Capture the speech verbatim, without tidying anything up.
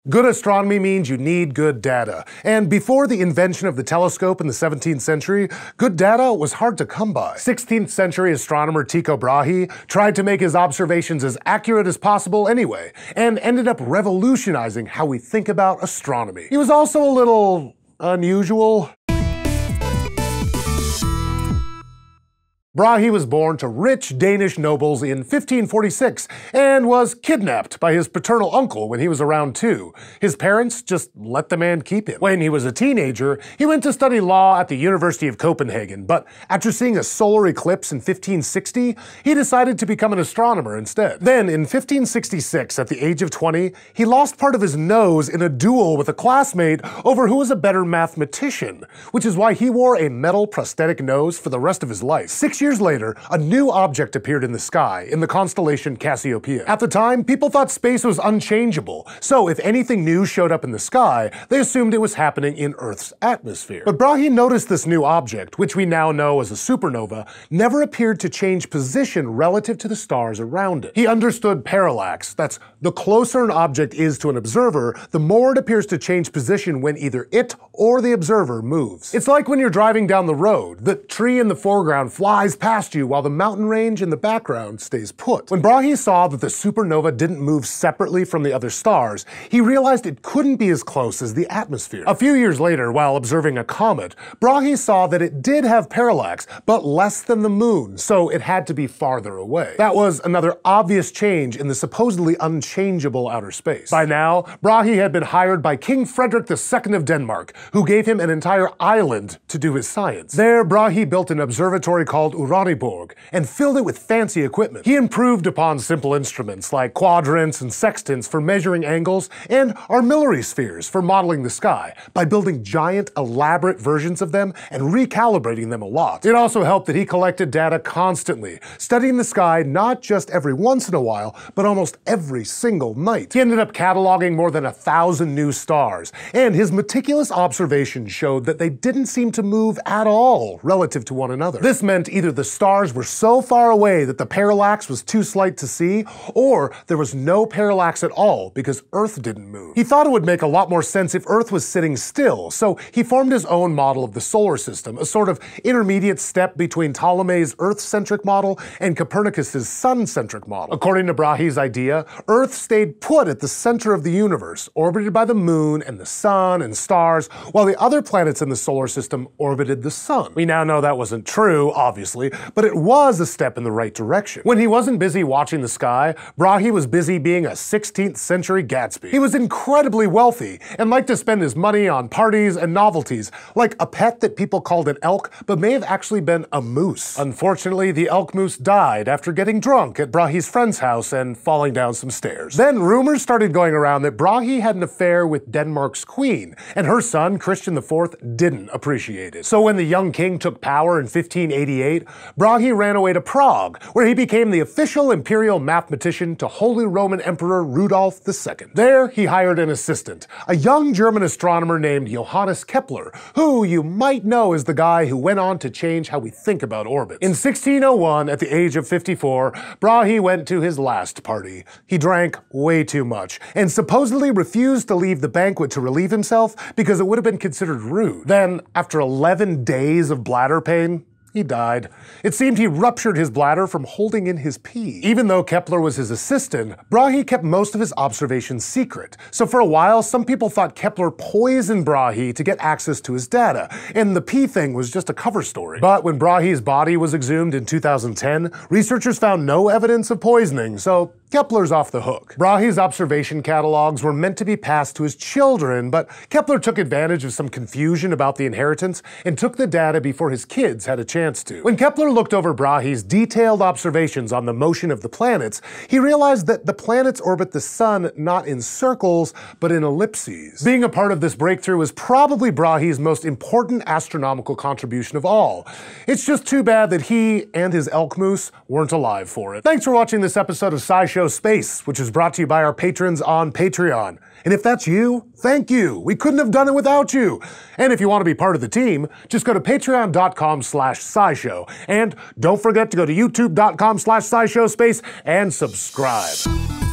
Good astronomy means you need good data. And before the invention of the telescope in the seventeenth century, good data was hard to come by. sixteenth century astronomer Tycho Brahe tried to make his observations as accurate as possible anyway, and ended up revolutionizing how we think about astronomy. He was also a little unusual. Brahe was born to rich Danish nobles in fifteen forty-six and was kidnapped by his paternal uncle when he was around two. His parents just let the man keep him. When he was a teenager, he went to study law at the University of Copenhagen, but after seeing a solar eclipse in fifteen sixty, he decided to become an astronomer instead. Then, in fifteen sixty-six, at the age of twenty, he lost part of his nose in a duel with a classmate over who was a better mathematician, which is why he wore a metal prosthetic nose for the rest of his life. Six years later, a new object appeared in the sky, in the constellation Cassiopeia. At the time, people thought space was unchangeable, so if anything new showed up in the sky, they assumed it was happening in Earth's atmosphere. But Brahe noticed this new object, which we now know as a supernova, never appeared to change position relative to the stars around it. He understood parallax. That's the closer an object is to an observer, the more it appears to change position when either it or the observer moves. It's like when you're driving down the road. The tree in the foreground flies past you while the mountain range in the background stays put. When Brahe saw that the supernova didn't move separately from the other stars, he realized it couldn't be as close as the atmosphere. A few years later, while observing a comet, Brahe saw that it did have parallax, but less than the moon, so it had to be farther away. That was another obvious change in the supposedly unchangeable outer space. By now, Brahe had been hired by King Frederick the Second of Denmark, who gave him an entire island to do his science. There, Brahe built an observatory called Uraniborg and filled it with fancy equipment. He improved upon simple instruments like quadrants and sextants for measuring angles and armillary spheres for modeling the sky by building giant, elaborate versions of them and recalibrating them a lot. It also helped that he collected data constantly, studying the sky not just every once in a while, but almost every single night. He ended up cataloging more than a thousand new stars, and his meticulous observations showed that they didn't seem to move at all relative to one another. This meant either the stars were so far away that the parallax was too slight to see, or there was no parallax at all because Earth didn't move. He thought it would make a lot more sense if Earth was sitting still, so he formed his own model of the solar system, a sort of intermediate step between Ptolemy's Earth-centric model and Copernicus's sun-centric model. According to Brahe's idea, Earth stayed put at the center of the universe, orbited by the moon and the sun and stars, while the other planets in the solar system orbited the sun. We now know that wasn't true, obviously, but it was a step in the right direction. When he wasn't busy watching the sky, Brahe was busy being a sixteenth century Gatsby. He was incredibly wealthy and liked to spend his money on parties and novelties, like a pet that people called an elk but may have actually been a moose. Unfortunately, the elk moose died after getting drunk at Brahe's friend's house and falling down some stairs. Then rumors started going around that Brahe had an affair with Denmark's queen, and her son, Christian the Fourth, didn't appreciate it. So when the young king took power in fifteen eighty-eight, Brahe ran away to Prague, where he became the official imperial mathematician to Holy Roman Emperor Rudolph the Second. There, he hired an assistant, a young German astronomer named Johannes Kepler, who you might know as the guy who went on to change how we think about orbits. In sixteen oh one, at the age of fifty-four, Brahe went to his last party. He drank way too much, and supposedly refused to leave the banquet to relieve himself because it would have been considered rude. Then, after eleven days of bladder pain, he died. It seemed he ruptured his bladder from holding in his pee. Even though Kepler was his assistant, Brahe kept most of his observations secret. So for a while, some people thought Kepler poisoned Brahe to get access to his data, and the pee thing was just a cover story. But when Brahe's body was exhumed in two thousand ten, researchers found no evidence of poisoning, so Kepler's off the hook. Brahe's observation catalogs were meant to be passed to his children, but Kepler took advantage of some confusion about the inheritance and took the data before his kids had a chance to. When Kepler looked over Brahe's detailed observations on the motion of the planets, he realized that the planets orbit the sun not in circles, but in ellipses. Being a part of this breakthrough is probably Brahe's most important astronomical contribution of all. It's just too bad that he and his elk moose weren't alive for it. Thanks for watching this episode of SciShow Space, which is brought to you by our patrons on Patreon. And if that's you, thank you. We couldn't have done it without you. And if you want to be part of the team, just go to patreon dot com slash scishow. And don't forget to go to youtube dot com slash scishow space and subscribe.